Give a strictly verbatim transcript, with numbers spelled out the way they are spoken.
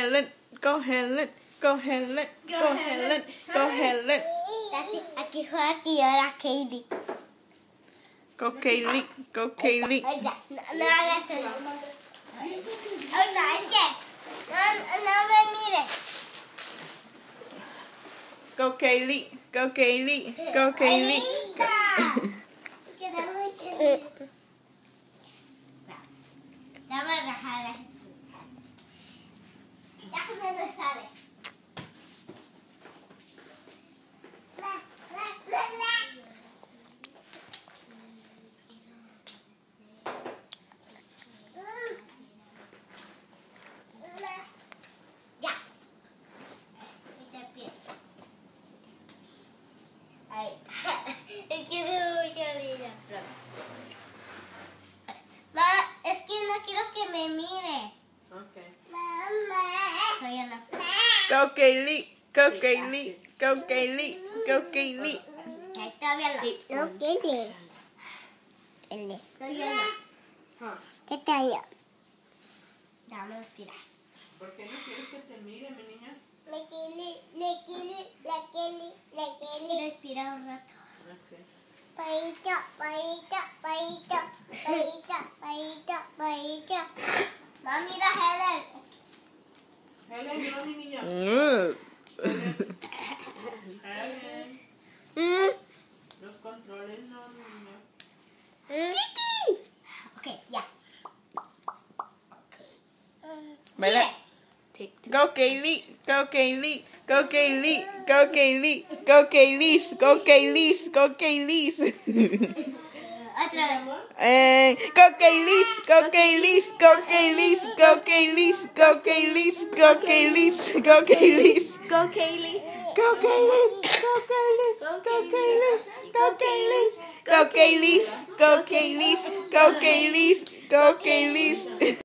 Helen, go Helen, go Helen, go Helen, go Helen. Aquí juega tía Kaylee. Go Kaylee, go Kaylee. No, no hagas eso. Ay, no, es que no, no me mires. Go Kaylee, go Kaylee, go Kaylee. Queda muy chido. Dame a rajar. Ya se le sale. Ya. Y te empiezo. Ahí. Es que me voy a olvidar. Ma, es que no quiero que me mire. Okay. Mamá. Soy yo no. Go Kaylee, go Kaylee, go Kaylee, go Kaylee. Ahí todavía no. No quiere. Ele. Soy yo no. ¿Qué tal yo? Dame respirar. ¿Por qué no quieres que te mire, mi niña? Le quiere, le quiere, le quiere, le quiere. Respira un rato. Okay. Paito, paito, paito, paito, paito, paito. Mami, mira Helen. Helen, mira mi niña. Helen. Mm. Los controles no, mi niña. Mm. Ok, ya. Baila. Go Kaylee, go Kaylee, go Kaylee, go Kaylee, go Kaylee, go Kaylee, go Kaylee. Otra vez. Eh, go Kaylee, go Kaylee, go Kaylee, go Kaylee, go Kaylee, go Kaylee, go Kaylee. Go Kaylee. Go Kaylee, go Kaylee, go Kaylee, go Kaylee, go Kaylee, go Kaylee, go Kaylee, go Kaylee.